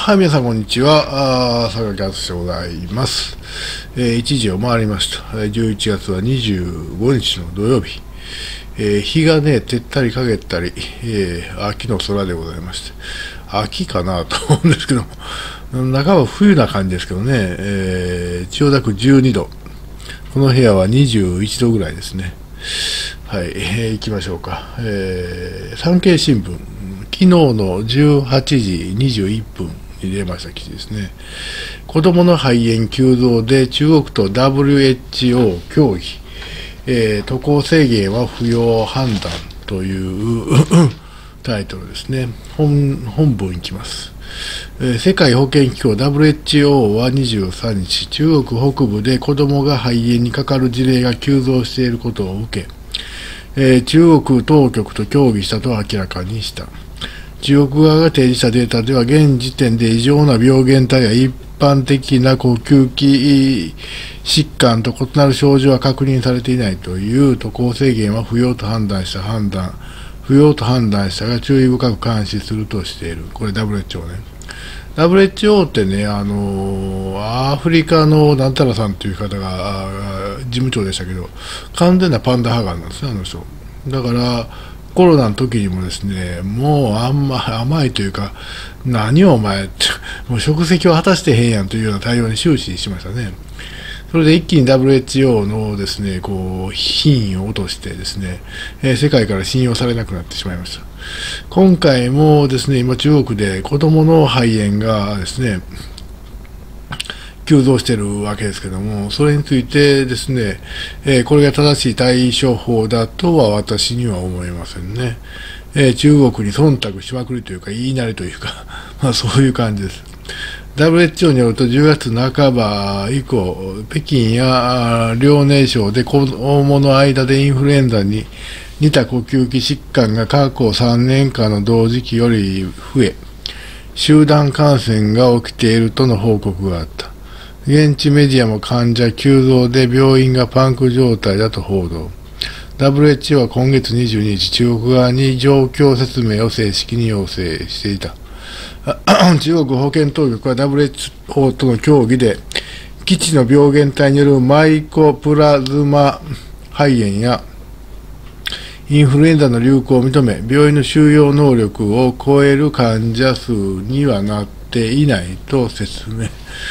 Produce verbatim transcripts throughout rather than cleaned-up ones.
はい、皆さんこんにちは。あ坂木敦でございます。えー、いちじを回りました。じゅういちがつはにじゅうごにちの土曜日。えー、日がね、照ったり陰ったり、えー、秋の空でございまして。秋かなと思うんですけども、中は冬な感じですけどね、えー、千代田区じゅうにど。この部屋はにじゅういちどぐらいですね。はい、えー、行きましょうか。えー、産経新聞。昨日のじゅうはちじにじゅういっぷんに出ました記事ですね。子どもの肺炎急増で中国と ダブリューエイチオー 協議、えー、渡航制限は不要判断というタイトルですね。 本, 本文いきます。えー、世界保健機構 ダブリューエイチオー はにじゅうさんにち、中国北部で子どもが肺炎にかかる事例が急増していることを受け、えー、中国当局と協議したと明らかにした。中国側が提示したデータでは、現時点で異常な病原体や一般的な呼吸器疾患と異なる症状は確認されていないという。渡航制限は不要と判断した判断、不要と判断したが注意深く監視するとしている。これ ダブリューエイチオー ね。ダブリューエイチオー ってね、あのー、アフリカのなんたらさんという方が事務長でしたけど、完全なパンダ派なんですね、あの人。だからコロナの時にもですね、もうあんま甘いというか、何をお前って、もう職責を果たしてへんやんというような対応に終始しましたね。それで一気に ダブリューエイチオー のですね、こう、品位を落としてですね、えー、世界から信用されなくなってしまいました。今回もですね、今中国で子供の肺炎がですね、急増しているわけですけども、それについてですね、えー、これが正しい対処法だとは私には思えませんね。えー、中国に忖度しまくりというか、言いなりというか、まあそういう感じです。ダブリューエイチオー によるとじゅうがつなかば以降、北京や遼寧省で子供の間でインフルエンザに似た呼吸器疾患が過去さんねんかんの同時期より増え、集団感染が起きているとの報告があった。現地メディアも患者急増で病院がパンク状態だと報道。ダブリューエイチオー は今月にじゅうににち、中国側に状況説明を正式に要請していた。中国保健当局は ダブリューエイチオー との協議で、基地の病原体によるマイコプラズマ肺炎やインフルエンザの流行を認め、病院の収容能力を超える患者数にはなっていないと説明。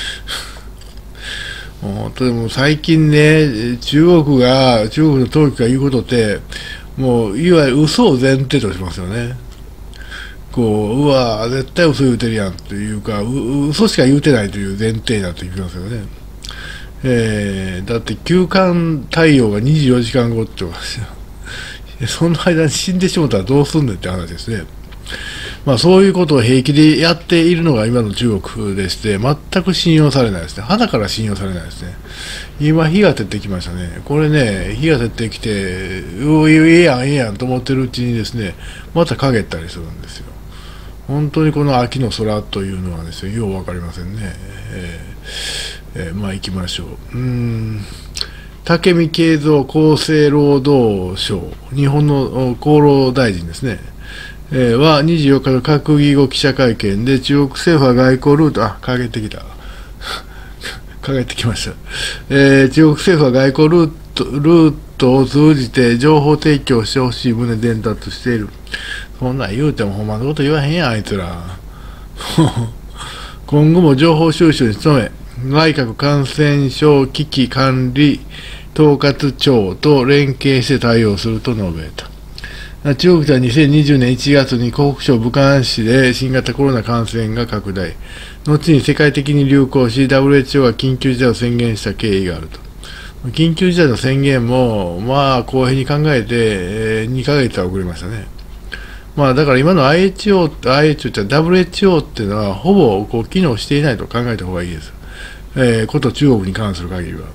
もうでも最近ね、中国が、中国の当局が言うことって、もういわゆる嘘を前提としますよね。こう、うわ、絶対嘘言うてるやんというか、う嘘しか言うてないという前提だと言いますよね。えー、だって休館対応がにじゅうよじかんごって言ってますよ。その間に死んでしまったらどうすんねんって話ですね。まあそういうことを平気でやっているのが今の中国でして、全く信用されないですね。鼻から信用されないですね。今、日が照ってきましたね。これね、日が照ってきて、うええやん、ええやんと思ってるうちにですね、また陰ったりするんですよ。本当にこの秋の空というのはですね、ようわかりませんね。えーえー、まあ行きましょう。うーん。武見敬三厚生労働省、日本の厚労大臣ですね。えー、はにじゅうよっかの閣議後記者会見で、中国政府は外交ルート、あ、陰ってきた。陰ってきました。えー、中国政府は外交ルート、ルートを通じて情報提供してほしい旨伝達している。そんなん言うてもほんまのこと言わへんやん、あいつら。今後も情報収集に努め、内閣感染症危機管理統括庁と連携して対応すると述べた。中国ではにせんにじゅうねんいちがつに湖北省武漢市で新型コロナ感染が拡大。後に世界的に流行し、ダブリューエイチオー が緊急事態を宣言した経緯があると。緊急事態の宣言も、まあ、公平に考えて、えー、にかげつは遅れましたね。まあ、だから今の アイエイチオー、アイエイチオー って ダブリューエイチオー っていうのは、ほぼこう機能していないと考えた方がいいです。えー、こと中国に関する限りは。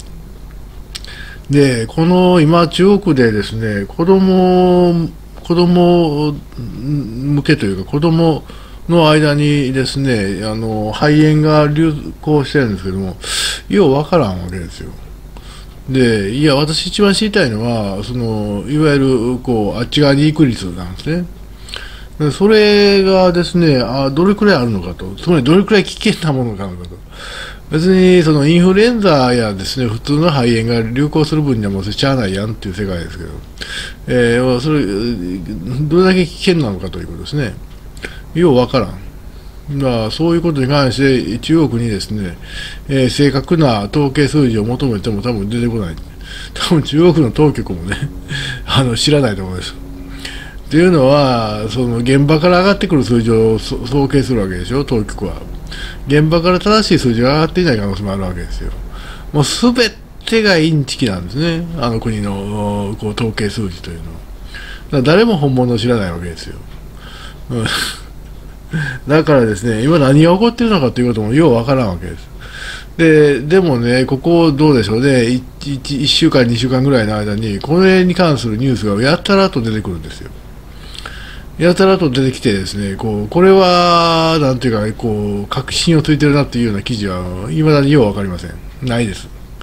で、この今、中国でですね、子供、子供向けというか、子供の間にですね、あの肺炎が流行してるんですけども、ようわからんわけですよ。で、いや、私一番知りたいのは、そのいわゆるこうあっち側に行く率なんですね。 でそれがですね、あどれくらいあるのかと、つまりどれくらい危険なものなのかと。別にそのインフルエンザやですね普通の肺炎が流行する分にはもうそれしゃあないやんっていう世界ですけど、えー、それどれだけ危険なのかということですね。ようわからん。だからそういうことに関して中国にですね、えー、正確な統計数字を求めても多分出てこない。多分中国の当局もねあの知らないと思います。というのはその現場から上がってくる数字を統計するわけでしょ、当局は。現場から正しい数字が上がっていない可能性もあるわけですよ。もうすべてがインチキなんですね、あの国のこう統計数字というのは。だから誰も本物を知らないわけですよ。うんだからですね、今何が起こっているのかということもようわからんわけです。で、でもね、ここどうでしょうね、いち、いっしゅうかん、にしゅうかんぐらいの間に、これに関するニュースがやたらと出てくるんですよ。やたらと出てきてですね、こう、これは、なんていうか、こう、確信をついてるなっていうような記事は、いまだにようわかりません。ないです。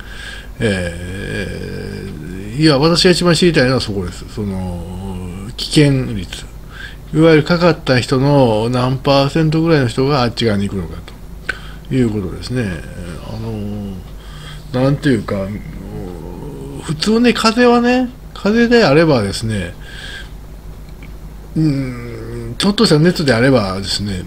えー、いや、私が一番知りたいのはそこです。その、危険率。いわゆるかかった人の何パーセントぐらいの人があっち側に行くのかということですね。あのなんていうか、普通ね、風邪はね、風邪であればですね、うん、ちょっとした熱であればですね、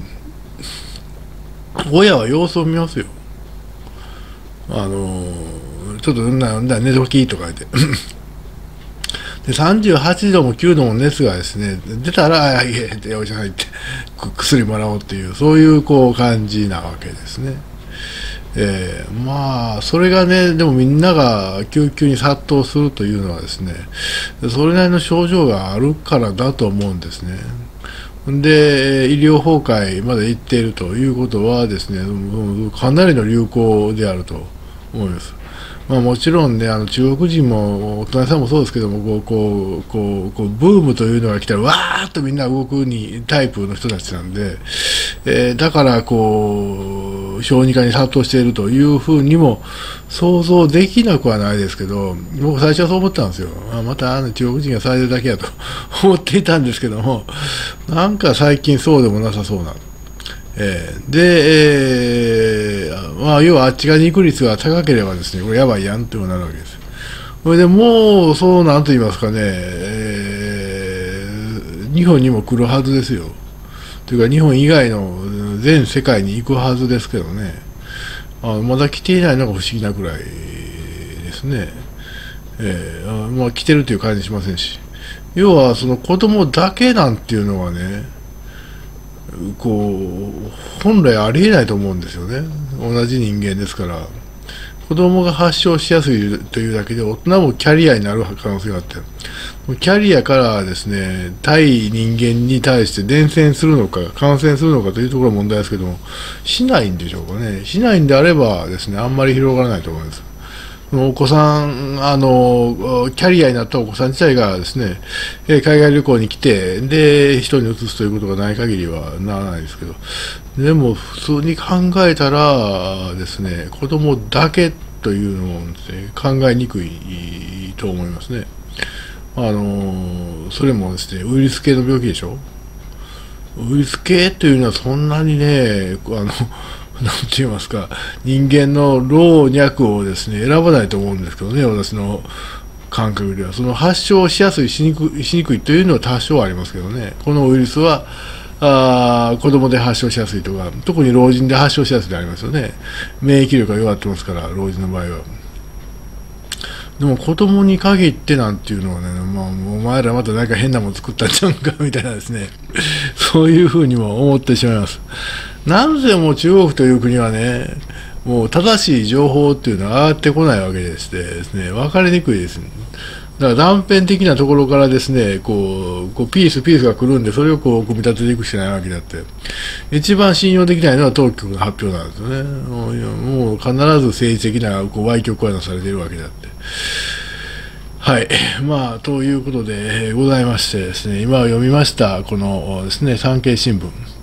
親は様子を見ますよ。あのちょっとなんだ寝ときとか言って。でさんじゅうはちどもきゅうども熱がですね出たら、あいえってお医者さん行って薬もらおうっていう、そういうこう感じなわけですね。えー、まあそれがね、でもみんなが救急に殺到するというのはですね、それなりの症状があるからだと思うんですね。で医療崩壊まで行っているということはですね、かなりの流行であると思います。まあ、もちろんね、あの中国人も大人さんもそうですけども、こうこうこうこうブームというのが来たらわーっとみんな動くにタイプの人たちなんで、えー、だからこう小児科に殺到しているというふうにも想像できなくはないですけど、僕最初はそう思ったんですよ。あまたあの中国人がされてるだけやと思っていたんですけども、なんか最近そうでもなさそうな。えー、で、えーまあ、要はあっち側に行く率が高ければですね、これやばいやんってなるわけです。それでもう、そうなんと言いますかね、えー、日本にも来るはずですよ。というか、日本以外の全世界に行くはずですけどね、あまだ来ていないのが不思議なくらいですね。えー、あまあ、来てるという感じしませんし。要は、その子供だけなんていうのはね、こう本来ありえないと思うんですよね。同じ人間ですから、子供が発症しやすいというだけで大人もキャリアになる可能性があって、キャリアからですね対人間に対して伝染するのか感染するのかというところが問題ですけども、しないんでしょうかね。しないんであればですね、あんまり広がらないと思います。お子さん、あの、キャリアになったお子さん自体がですね、海外旅行に来て、で、人に移すということがない限りはならないですけど、でも普通に考えたらですね、子供だけというのも、ね、考えにくいと思いますね。あの、それもですね、ウイルス系の病気でしょ。ウイルス系というのはそんなにね、あの、なんて言いますか、人間の老若をですね選ばないと思うんですけどね、私の感覚では。その発症しやすいしにくい、しにくいというのは多少ありますけどね、このウイルスはあ子供で発症しやすいとか、特に老人で発症しやすいでありますよね。免疫力が弱ってますから、老人の場合は。でも子供に限ってなんていうのはね、まあ、お前らまた何か変なもの作ったんちゃうんかみたいなですね、そういうふうにも思ってしまいます。なんせもう中国という国はね、もう正しい情報っていうのは上がってこないわけでしてですね、分かりにくいです。だから断片的なところからですね、こう、こうピースピースが来るんで、それをこう組み立てていくしかないわけであって、一番信用できないのは当局の発表なんですよね。もう、もう必ず政治的なこう歪曲がなされているわけであって。はい。まあ、ということでございましてですね、今読みました、このですね、産経新聞。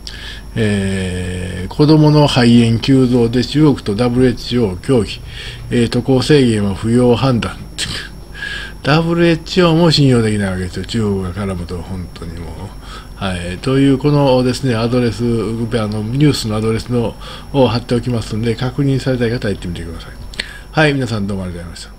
えー、子供の肺炎急増で中国と ダブリューエイチオー 協議、えー、渡航制限は不要判断。 ダブリューエイチオー も信用できないわけですよ、中国が絡むと、本当にもう。はい、というこのですね、アドレス、あのニュースのアドレスのを貼っておきますので、確認されたい方は行ってみてください。はい、皆さんどうもありがとうございました。